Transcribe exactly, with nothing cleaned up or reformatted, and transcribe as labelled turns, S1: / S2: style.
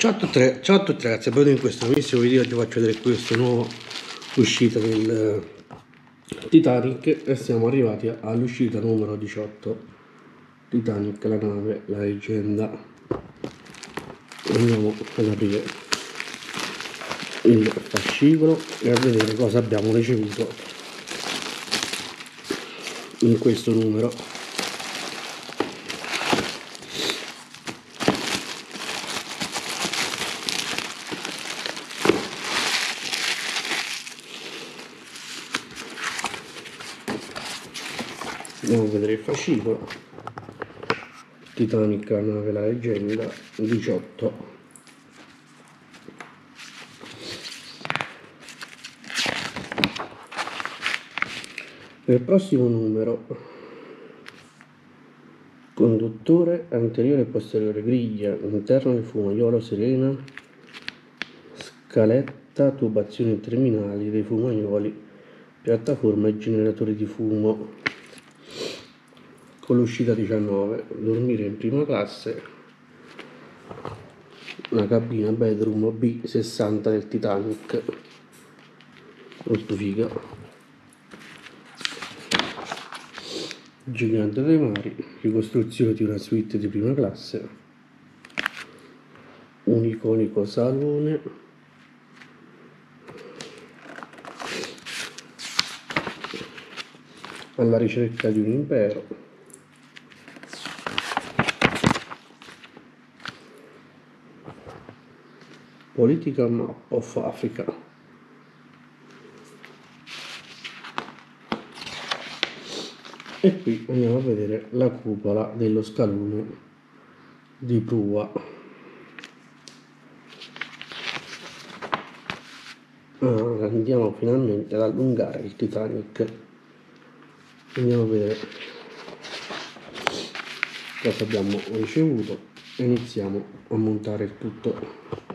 S1: Ciao a tutti, ciao a tutti ragazzi, benvenuti in questo nuovissimo video. Oggi faccio vedere questa nuova uscita del Titanic e siamo arrivati all'uscita numero diciotto. Titanic, la nave, la leggenda. Andiamo ad aprire il fascicolo e a vedere cosa abbiamo ricevuto in questo numero. Andiamo a vedere il fascicolo. Titanic, la nave, la leggenda, diciotto. Nel prossimo numero: conduttore anteriore e posteriore, griglia interno del fumaiolo Serena, scaletta, tubazioni terminali dei fumaioli, piattaforma e generatori di fumo. Con l'uscita diciannove, dormire in prima classe, una cabina bedroom B sessanta del Titanic, molto figa. Gigante dei mari, ricostruzione di una suite di prima classe, un iconico salone, alla ricerca di un impero, Political Map of Africa, e qui andiamo a vedere la cupola dello scalone di prua. Ah, andiamo finalmente ad allungare il Titanic. Andiamo a vedere cosa abbiamo ricevuto e iniziamo a montare il tutto.